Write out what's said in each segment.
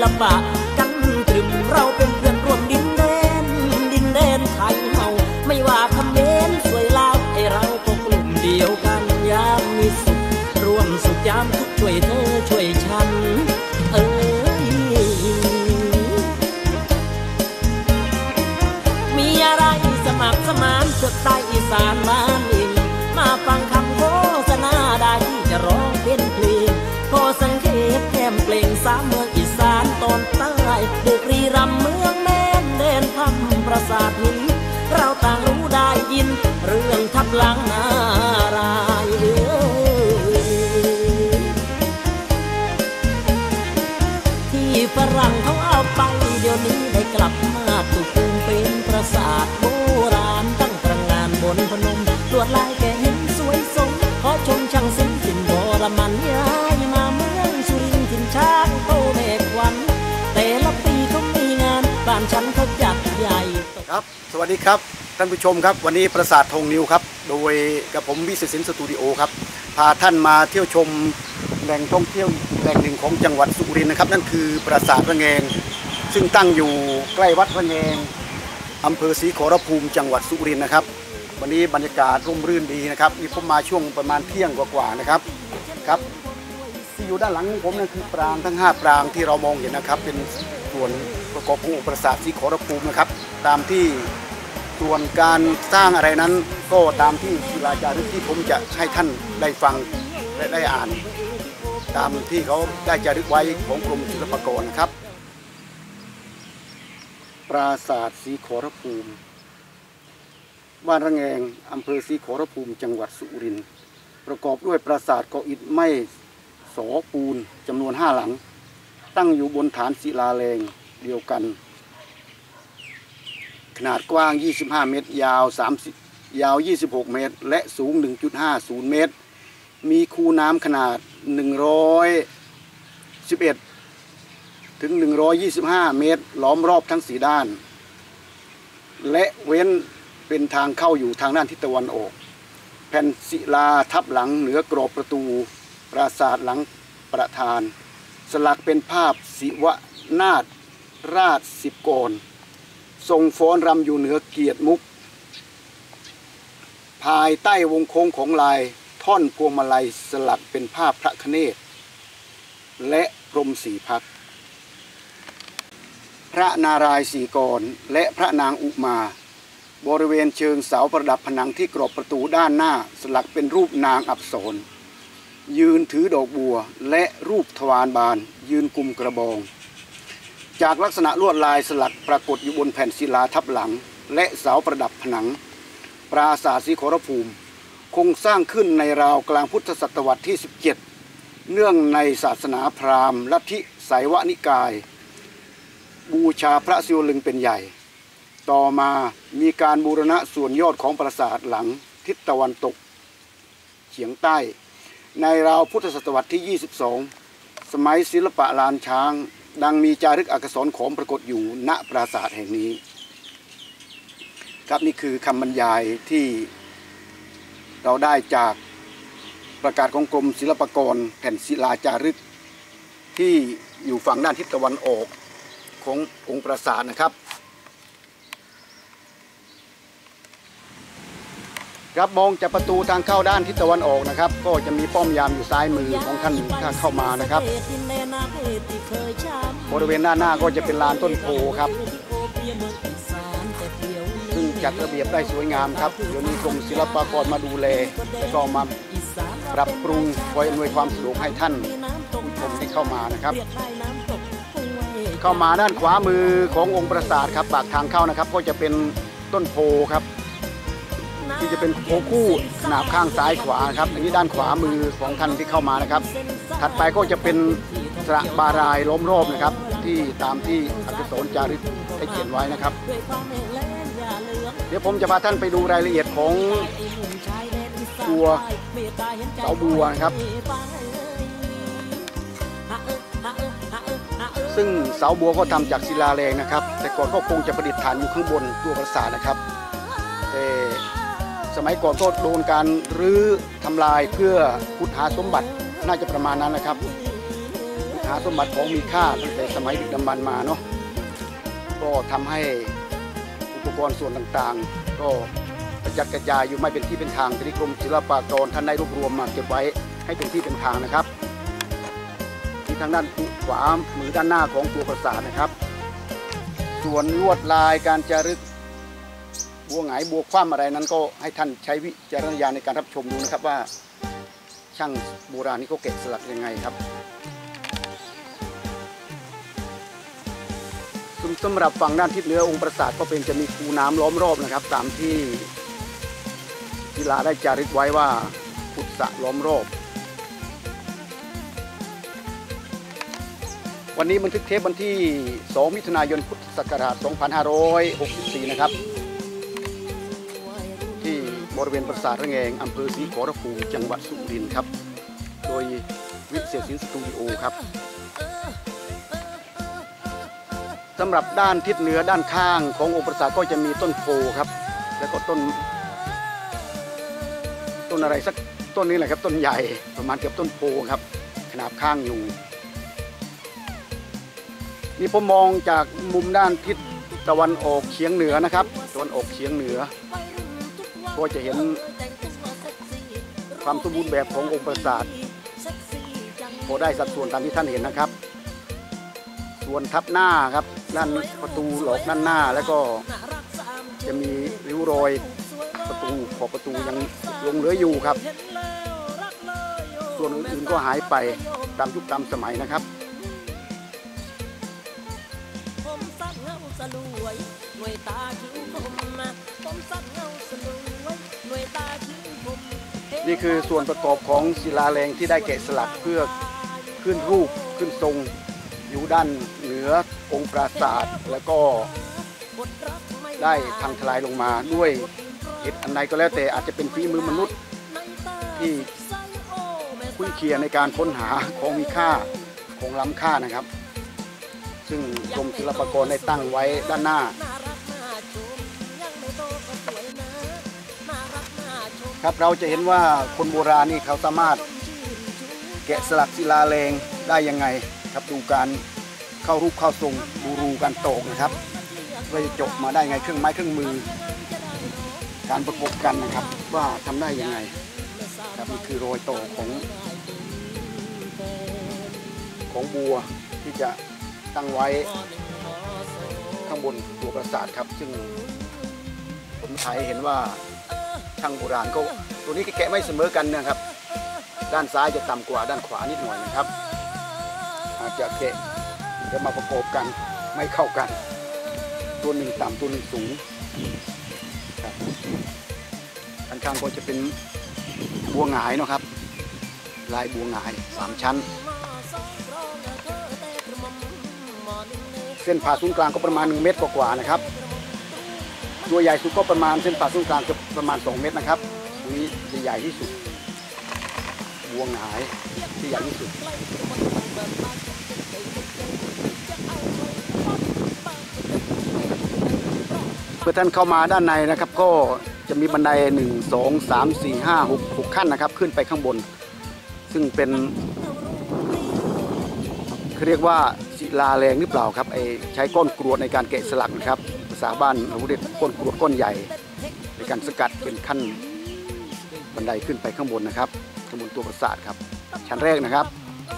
ลปะกันตรึมเราเป็นเพื่อนร่วมดินแดนไทยเฮาไม่ว่าคำเขมรสวยลาวให้เราก็กลุ่มเดียวกันยามมีสุขร่วมสุขยามทุกข์ช่วยเธอช่วยฉันมีอะไรสมัครสมานสุดใต้อีสานบ้านเองมาฟังคำโฆษณาได้จะร้องเป็นเพลงพอสังเกตแก้มเปล่งสามเมืองอีสานตอนใต้บุรีรัมย์เมืองแม่นแดนคำปราสาทหินเราต่างรู้ได้ยินเรื่องทับหลังนารายที่ฝรั่งเขาเอาไปเดี๋ยวนี้ได้กลับมาตุกงเป็นปราสาทโบราณตั้งตระหง่านบนพนมลวดลายแก่เห็นสวยสมขอชมช่างศิลป์ถิ่นโบราณย้ายมาเมืองสุรินทร์ถิ่นช้างโตเมฆวันแต่ละปีเขามีงานบ้านฉันเขาจัดใหญ่ครับสวัสดีครับท่านผู้ชมครับวันนี้ปราสาทธงนิวครับโดยกับผมวิศิษฐ์สตูดิโอครับพาท่านมาเที่ยวชมแหล่งท่องเที่ยวแหล่งหนึ่งของจังหวัดสุรินทร์นะครับนั่นคือปราสาทระแงงซึ่งตั้งอยู่ใกล้วัดระแงงอำเภอศรีขอรภูมิจังหวัดสุรินทร์นะครับวันนี้บรรยากาศร่มรื่นดีนะครับนี่ผมมาช่วงประมาณเที่ยงกว่าๆนะครับครับที่อยู่ด้านหลังของผมนั่นคือปรางทั้ง5ปรางที่เรามองเห็นนะครับเป็นส่วนประกอบของปราสาทศรีขอรภูมินะครับตามที่ส่วนการสร้างอะไรนั้นก็ตามที่ศิลาจารึกที่ผมจะให้ท่านได้ฟังและได้อ่านตามที่เขาได้จารึกไว้ของกรมศิลปากรครับปราสาทศรีขอรภูมิบ้านระแงงอำเภอศรีขอรภูมิจังหวัดสุรินทร์ประกอบด้วยปราสาทก่ออิฐไม้สอปูนจำนวน5หลังตั้งอยู่บนฐานศิลาแรงเดียวกันขนาดกว้าง25เมตรยาว26เมตรและสูง 1.50 เมตรมีคูน้ำขนาด111ถึง125เมตรล้อมรอบทั้ง4ด้านและเว้นเป็นทางเข้าอยู่ทางด้านทิศตะวันออกแผ่นศิลาทับหลังเหนือกรอบประตูปราสาทหลังประธานสลักเป็นภาพศิวนาถราช10 กรทรงฟ้อนรำอยู่เหนือเกียรติมุกภายใต้วงโค้งของลายท่อนพวงมาลัยสลักเป็นภาพพระคเนศและพรหม4 พักตร์พระนารายณ์4 กรและพระนางอุมาบริเวณเชิงเสาประดับผนังที่กรอบประตูด้านหน้าสลักเป็นรูปนางอัปสรยืนถือดอกบัวและรูปทวารบานยืนกุมกระบองจากลักษณะลวดลายสลักปรากฏอยู่บนแผ่นศิลาทับหลังและเสาประดับผนังปราสาทศรีขอรภูมิคงสร้างขึ้นในราวกลางพุทธศตวรรษที่17เนื่องในศาสนาพราหมณ์ลัทธิไสยวนิกายบูชาพระศิวลึงเป็นใหญ่ต่อมามีการบูรณะส่วนยอดของปราสาทหลังทิศตะวันตกเฉียงใต้ในราวพุทธศตวรรษที่22สมัยศิลปะลานช้างดังมีจารึกอักษรขอมปรากฏอยู่ณปราสาทแห่งนี้ครับนี่คือคำบรรยายที่เราได้จากประกาศของกรมศิลปากรแผ่นศิลาจารึกที่อยู่ฝั่งด้านทิศตะวันออกขององค์ปราสาทนะครับครับมองจากประตูทางเข้าด้านทิศตะวันออกนะครับก็จะมีป้อมยามอยู่ซ้ายมือของท่านถ้าเข้ามานะครับบริเวณหน้าก็จะเป็นลานต้นโพครับซึ่งจัดระเบียบได้สวยงามครับเดี๋ยวนี้กรมศิลปากรมาดูแลและก็มาปรับปรุงคอยอำนวยความสะดวกให้ท่านผู้ชมที่เข้ามานะครับเข้ามาด้านขวามือขององค์ปราสาทครับปากทางเข้านะครับก็จะเป็นต้นโพครับที่จะเป็นโพคู่ขนาบข้างซ้ายขวาครับอันนี้ด้านขวามือของท่านที่เข้ามานะครับถัดไปก็จะเป็นสระบารายล้อมรอบนะครับที่ตามที่อักษรจารึกได้เขียนไว้นะครับเดี๋ยวผมจะพาท่านไปดูรายละเอียดของตัวเสาบัวนะครับซึ่งเสาบัวก็ทำจากศิลาแรงนะครับแต่ก่อนก็คงจะประดิษฐานอยู่ข้างบนตัวปราสาทนะครับแต่สมัยก่อนก็โดนการรื้อทำลายเพื่อขุดหาสมบัติน่าจะประมาณนั้นนะครับหาสมบัติของมีค่าตั้งแต่สมัยดึกดำบรรพ์มาเนาะก็ทำให้อุปกรณ์ส่วนต่างๆก็กระจัดกระจายอยู่ไม่เป็นที่เป็นทางทีนี้กรมศิลปากรท่านได้รวบรวมมาเก็บไว้ให้เป็นที่เป็นทางนะครับที่ทางด้านขวามือด้านหน้าของตัวปราสาทนะครับส่วนลวดลายการจารึกบัวหงายบัวคว่ำอะไรนั้นก็ให้ท่านใช้วิจารณญาณในการรับชมดูนะครับว่าช่างโบราณนี่เขาแกะสลักยังไงครับสำหรับฝั่งด้านทิศเหนือองค์ปราสาทก็เป็นจะมีคูน้ำล้อมรอบนะครับตามที่ศิลาได้จารึกไว้ว่าขุดสระล้อมรอบวันนี้บันทึกเทปวันที่2 มิถุนายนพุทธศักราช 2564 นะครับที่บริเวณปราสาทระแงงอำเภอศรีขอรภูมิจังหวัดสุรินทร์ครับโดยวิเศษศิลป์สตูดิโอครับสำหรับด้านทิศเหนือด้านข้างขององค์ปราสาทก็จะมีต้นโพครับแล้วก็ต้นอะไรสักต้นนี้แหละครับต้นใหญ่ประมาณเกือบต้นโพครับขนาบข้างอยู่นี่ผมมองจากมุมด้านทิศตะวันออกเฉียงเหนือนะครับตะวันออกเฉียงเหนือก็จะเห็นความสมบูรณ์แบบขององค์ปราสาทพอได้สัดส่วนตามที่ท่านเห็นนะครับส่วนทับหน้าครับด้านประตูหลอกด้านหน้าแล้วก็จะมีริ้วรอยประตูขอบประตูยังลงเหลืออยู่ครับส่วนอื่นๆก็หายไปตามยุคตามสมัยนะครับนี่คือส่วนประกอบของศิลาแรงที่ได้แกะสลักเพื่อขึ้นรูปขึ้นทรงอยู่ด้านเหนือองค์ปราสาทแล้วก็ได้พังทลายลงมาด้วยเหตุอันใดก็แล้วแต่อาจจะเป็นฝีมือมนุษย์ที่คุ้นเคียในการค้นหาของมีค่าของล้ำค่านะครับซึ่งกรมศิลปากรได้ตั้งไว้ด้านหน้าครับเราจะเห็นว่าคนโบราณนี่เขาสามารถแกะสลักศิลาแรงได้ยังไงครับดูการเข้ารูปเข้าทรงดูรูการตอกนะครับว่าจะจบมาได้ไงเครื่องไม้เครื่องมือการประกบกันนะครับว่าทำได้ยังไงครับนี่คือรอยต่อของบัวที่จะตั้งไว้ข้างบนตัวปราสาทครับซึ่งผมถ่ายเห็นว่าช่างโบราณก็ตัวนี้แกะไม่เสมอกันนะครับด้านซ้ายจะต่ำกว่าด้านขวานิดหน่อยนะครับอาจจะแกะจะมาประกอบกันไม่เข้ากันตัวหนึ่งต่ำตัวหนึ่งสูงครับด้านข้างก็จะเป็นบัวหงายนะครับลายบัวหงาย3 ชั้นเส้นผ่าศูนย์กลางก็ประมาณ1 เมตรกว่านะครับตัวใหญ่สุดก็ประมาณเส้นผ่าศูนย์กลางจะประมาณ2 เมตรนะครับตรงนี้จะใหญ่ที่สุดบัวหงายที่ใหญ่ที่สุดเมื่อท่านเข้ามาด้านในนะครับก็จะมีบันได1 2 3 4 5 6 ขั้นนะครับขึ้นไปข้างบนซึ่งเป็นเขาเรียกว่าศิลาแรงหรือเปล่าครับใช้ก้อนกรวดในการแกะสลักนะครับภาษาบ้านเราเรียกก้อนกรวดก้อนใหญ่ในการสกัดเป็นขั้นบันไดขึ้นไปข้างบนนะครับข้างบนตัวปราสาทครับชั้นแรกนะครับ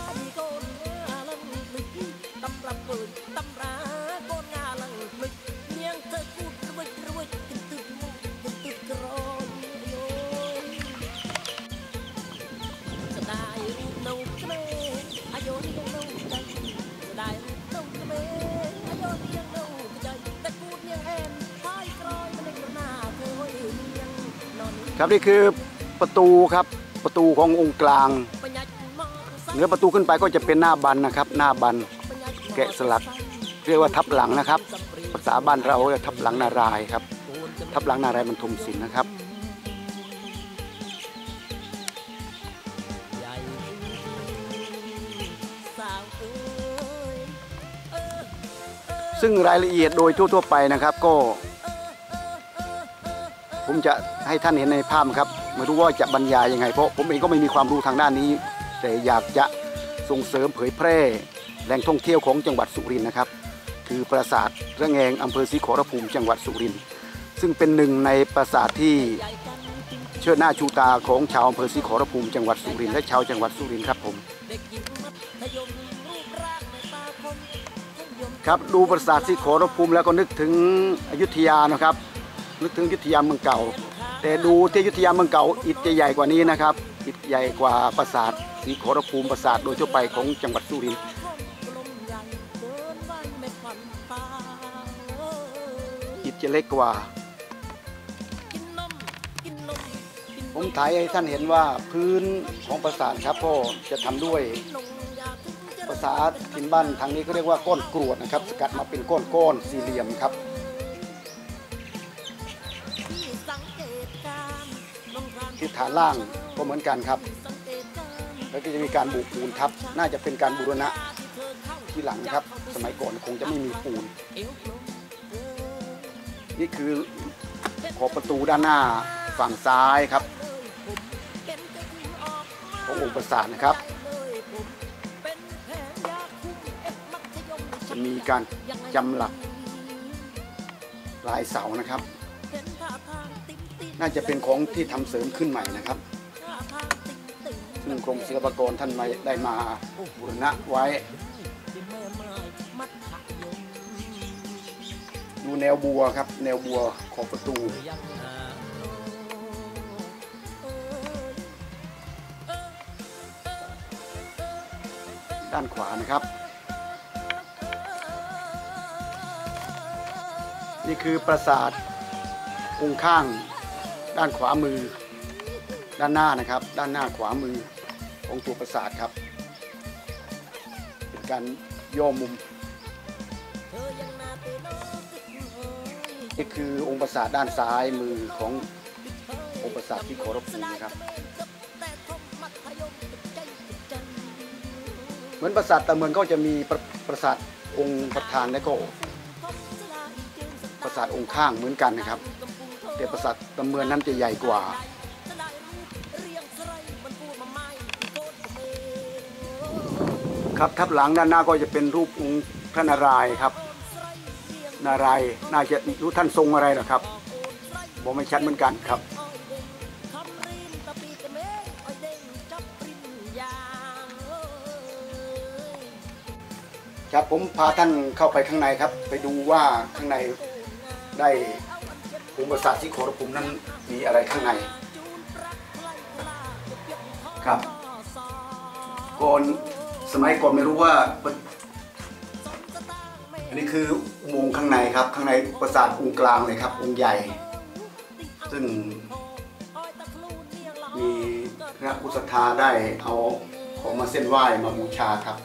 ครับนี่คือประตูครับประตูขององค์กลางเหนือประตูขึ้นไปก็จะเป็นหน้าบันนะครับหน้าบันแกะสลักเรียกว่าทับหลังนะครับภาษาบ้านเราเรียกทับหลังนารายครับทับหลังนารายบรรทมศิลป์นะครับซึ่งรายละเอียดโดยทั่วๆไปนะครับก็ผมจะให้ท่านเห็นในภาพครับไม่รู้ว่าจะบรรยายยังไงเพราะผมเองก็ไม่มีความรู้ทางด้านนี้แต่อยากจะส่งเสริมเผยแพร่แหล่งท่องเที่ยวของจังหวัดสุรินทร์นะครับคือปราสาทระแงงอำเภอศรีขอรภูมิจังหวัดสุรินทร์ซึ่งเป็นหนึ่งในปราสาทที่เชิดหน้าชูตาของชาวอำเภอศรีขอรภูมิจังหวัดสุรินทร์และชาวจังหวัดสุรินทร์ครับผมครับดูปราสาทศรีขอรภูมิแล้วก็นึกถึงอยุธยานะครับนึกถึงอยุธยาเมืองเก่าแต่ดูที่อยุธยาเมืองเก่าอิฐจะใหญ่กว่านี้นะครับอิฐใหญ่กว่าปราสาทศรีขอรภูมิปราสาทโดยทั่วไปของจังหวัดสุรินทร์อิฐจะเล็กกว่าผมถ่ายให้ท่านเห็นว่าพื้นของปราสาทครับก็จะทำด้วยภาษาถิ่นบ้านทางนี้ก็เรียกว่าก้อนกรวดนะครับสกัดมาเป็นก้อนสี่เหลี่ยมครับที่ฐานล่างก็เหมือนกันครับแล้วก็จะมีการบุปูนทับน่าจะเป็นการบูรณะที่หลังครับสมัยก่อนคงจะไม่มีปูนนี่คือขอบประตูด้านหน้าฝั่งซ้ายครับขององค์ปราสาทนะครับจะมีการจำหลักลายเสานะครับน่าจะเป็นของที่ทำเสริมขึ้นใหม่นะครับซึ่งกรมศิลปากรท่านได้มาบูรณะไว้ดูแนวบัวครับแนวบัวของประตูด้านขวานะครับนี่คือปราสาทองค์ข้างด้านขวามือด้านหน้านะครับด้านหน้าขวามือของตัวปราสาทครับเป็นการย่อมุมนี่คือองค์ปราสาทด้านซ้ายมือขององค์ปราสาทที่ขอรภูมินะครับเหมือนปราสาทตะเมือนก็จะมีปราสาทองค์ประธานและก็ปราสาทองค์ข้างเหมือนกันนะครับแต่ปราสาทตะเมือนนั้นจะใหญ่กว่าครับทับหลังด้านหน้าก็จะเป็นรูปองค์พระนารายณ์ครับนารายณ์น่าจะรู้ท่านทรงอะไรหรอครับบอกไม่ชัดเหมือนกันครับครับผมพาท่านเข้าไปข้างในครับไปดูว่าข้างในได้องค์ปราสาทศรีขอรภูมินั้นมีอะไรข้างในครับก่อนสมัยก่อนไม่รู้ว่าอันนี้คืออุโมงค์ข้างในครับข้างในปราสาทองค์กลางเลยครับองค์ใหญ่ซึ่งมีพระผู้ศรัทธาได้เอาของมาเส้นไหว้มาบูชาครับ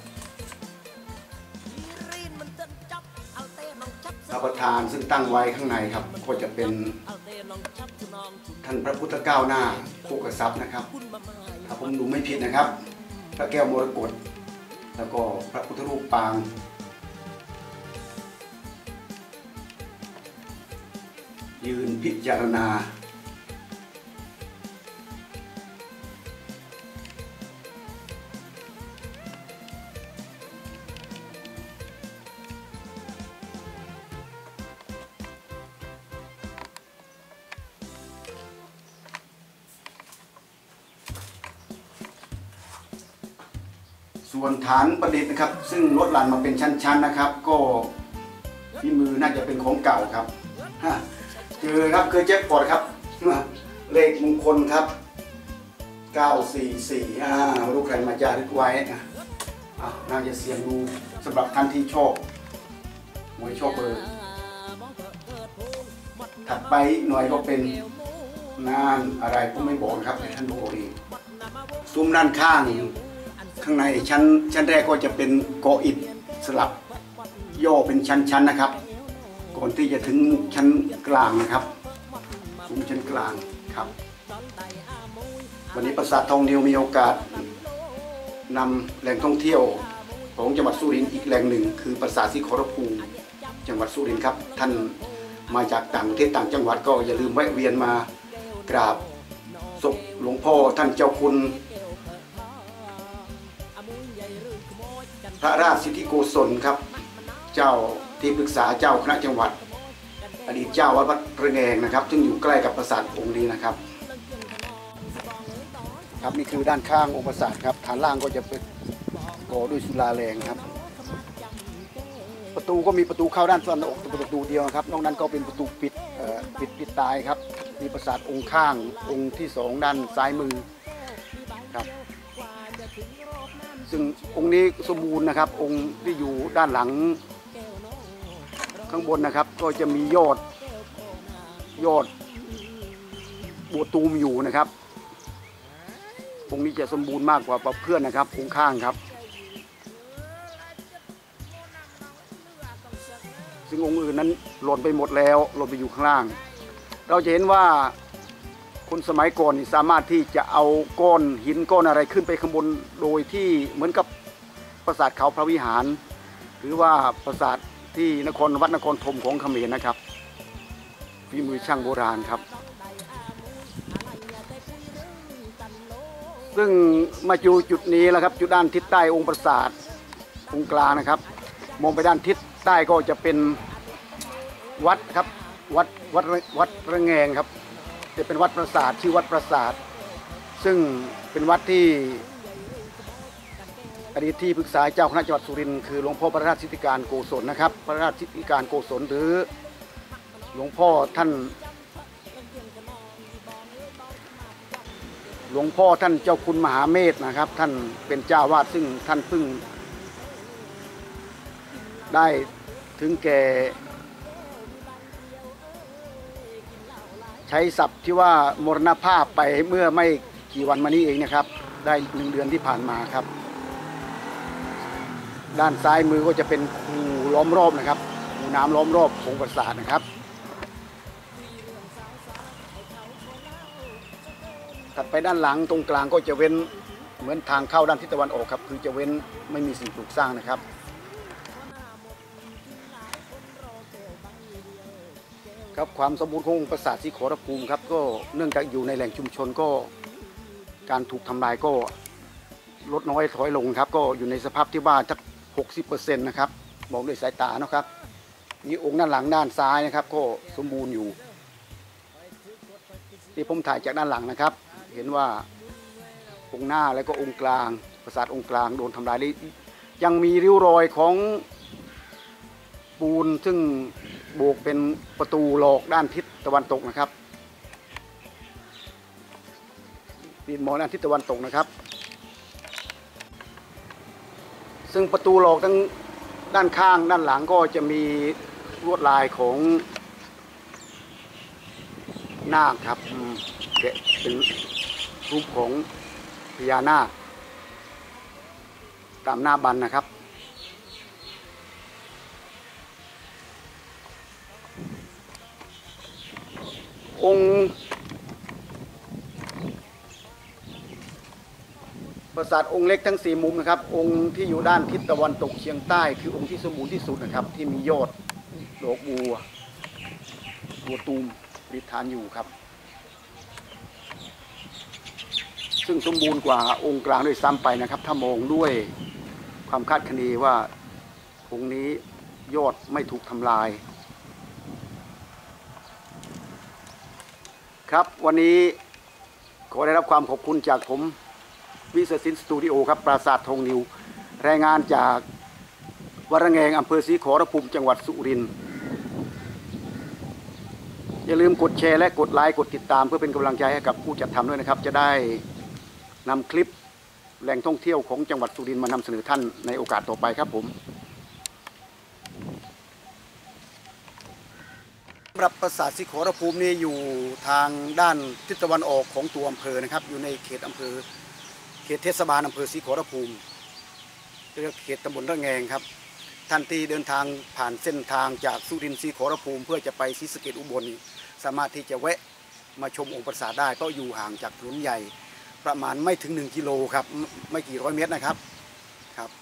พระประธานซึ่งตั้งไว้ข้างในครับก็จะเป็นท่านพระพุทธก้าวหน้าโภคทรัพย์นะครับถ้าผมดูไม่ผิดนะครับพระแก้วมรกตแล้วก็พระพุทธรูปปางยืนพิจารณาส่วนฐานประดิษฐ์นะครับซึ่งลดหลั่นมาเป็นชั้นๆนะครับก็ที่มือน่าจะเป็นของเก่าครับเจอครับเคยเจ็บปอดครับเลขมงคลครับ944ไม่รู้ใครมาจารึกไว้น่าจะเสี่ยงดูสำหรับท่านที่ชอบมวยชอบเบอร์ถัดไปหน่อยก็เป็นงานอะไรก็ไม่บอกครับให้ท่านดูเองซุ้มด้านข้างข้างในชั้นแรกก็จะเป็นกออิฐสลับย่อเป็นชั้นๆนะครับก่อนที่จะถึงชั้นกลางนะครับซุ้มชั้นกลางครับวันนี้ปราสาททองนิวมีโอกาสนำแหล่งท่องเที่ยวของจังหวัดสุรินทร์อีกแหล่งหนึ่งคือปราสาทศรีขอรภูมิจังหวัดสุรินทร์ครับท่านมาจากต่างประเทศต่างจังหวัดก็อย่าลืมแวะเวียนมากราบศพหลวงพ่อท่านเจ้าคุณพระราชสิทธิโกศลครับเจ้าที่ปรึกษาเจ้าคณะจังหวัดอดีตเจ้าวัดระแงงนะครับซึ่งอยู่ใกล้กับปราสาทองค์นี้นะครับครับนี่คือด้านข้างองค์ปราสาทครับฐานล่างก็จะเป็นก่อด้วยศิลาแรงครับประตูก็มีประตูเข้าด้านตะวันออกประตูเดียวครับนอกนั้นก็เป็นประตูปิดตายครับมีปราสาทองค์ข้างองค์ที่2ด้านซ้ายมือครับซึ่งองค์นี้สมบูรณ์นะครับองค์ที่อยู่ด้านหลังข้างบนนะครับก็จะมียอดบัวตูมอยู่นะครับองค์นี้จะสมบูรณ์มากกว่าเพื่อนนะครับองค์ข้างครับซึ่งองค์อื่นนั้นหล่นไปหมดแล้วหล่นไปอยู่ข้างล่างเราจะเห็นว่าคนสมัยก่อนสามารถที่จะเอาก้อนหินก้อนอะไรขึ้นไปข้างบนโดยที่เหมือนกับปราสาทเขาพระวิหารหรือว่าปราสาทที่วัดนครธมของเขมรนะครับฝีมือช่างโบราณครับซึ่งมาอยู่จุดนี้แล้วครับจุดด้านทิศใต้องค์ปราสาทองค์กลางนะครับมองไปด้านทิศใต้ก็จะเป็นวัดครับวัดระแงงครับจะเป็นวัดปราสาทชื่อวัดปราสาทซึ่งเป็นวัดที่อดีตที่ปรึกษาเจ้าคณะจังหวัดสุรินทร์คือหลวงพ่อพระราชสิทธิการโกศลนะครับพระราชสิทธิการโกศลหรือหลวงพ่อท่านเจ้าคุณมหาเมธนะครับท่านเป็นเจ้าวาดซึ่งท่านเพิ่งได้ถึงแก่ใช้ศัพท์ที่ว่ามรณภาพไปเมื่อไม่กี่วันมานี้เองนะครับได้1 เดือนที่ผ่านมาครับด้านซ้ายมือก็จะเป็นคูล้อมรอบนะครับคูน้ำล้อมรอบองค์ปราสาทนะครับถัดไปด้านหลังตรงกลางก็จะเว้นเหมือนทางเข้าด้านทิศตะวันออกครับคือจะเว้นไม่มีสิ่งปลูกสร้างนะครับครับความสมบูรณ์ขององค์ปราสาทศรีขอรภูมิครับก็เนื่องจากอยู่ในแหล่งชุมชนก็การถูกทำลายก็ลดน้อยถอยลงครับก็อยู่ในสภาพที่ว่าสัก 60% นะครับมองด้วยสายตานะครับนี่องค์ด้านหลังด้านซ้ายนะครับก็สมบูรณ์อยู่ที่ผมถ่ายจากด้านหลังนะครับเห็นว่าองค์หน้าและก็องค์กลางปราสาทองค์กลางโดนทำลายยังมีริ้วรอยของปูนซึ่งโบกเป็นประตูหลอกด้านทิศตะวันตกนะครับปีนมองด้านทิศตะวันตกนะครับซึ่งประตูหลอกทั้งด้านข้างด้านหลังก็จะมีลวดลายของนาคครับแกะเป็นรูปของพญานาคตามหน้าบันนะครับองค์ปราสาทองค์เล็กทั้ง4 มุมนะครับองค์ที่อยู่ด้านทิศตะวันตกเฉียงใต้คือองค์ที่สมบูรณ์ที่สุดนะครับที่มียอดดอกบัวตูมประดิษฐานอยู่ครับซึ่งสมบูรณ์กว่าองค์กลางด้วยซ้ำไปนะครับถ้ามองด้วยความคาดคะเนว่าองค์นี้ยอดไม่ถูกทำลายครับวันนี้ขอได้รับความขอบคุณจากผมวิเศษสินสตูดิโอครับปราสาททองนิวรายงานจากวัดระแงงอำเภอศรีขอรภูมิจังหวัดสุรินทร์อย่าลืมกดแชร์และกดไลค์กดติดตามเพื่อเป็นกำลังใจให้กับผู้จัดทำด้วยนะครับจะได้นำคลิปแหล่งท่องเที่ยวของจังหวัดสุรินทร์มานำเสนอท่านในโอกาสต่อไปครับผมสำหรับปราสาทศรีขอรภูมินี่อยู่ทางด้านทิศตะวันออกของตัวอำเภอนะครับอยู่ในเขตอำเภอเขตเทศบาลอำเภอศรีขอรภูมิเรียกเขตตำบลระแงงครับท่านที่เดินทางผ่านเส้นทางจากสุรินทร์ศรีขอรภูมิเพื่อจะไปศรีสะเกษอุบลสามารถที่จะแวะมาชมองค์ปราสาทได้เพราะอยู่ห่างจากถนนใหญ่ประมาณไม่ถึง1 กิโลครับไม่กี่ร้อยเมตรนะครับ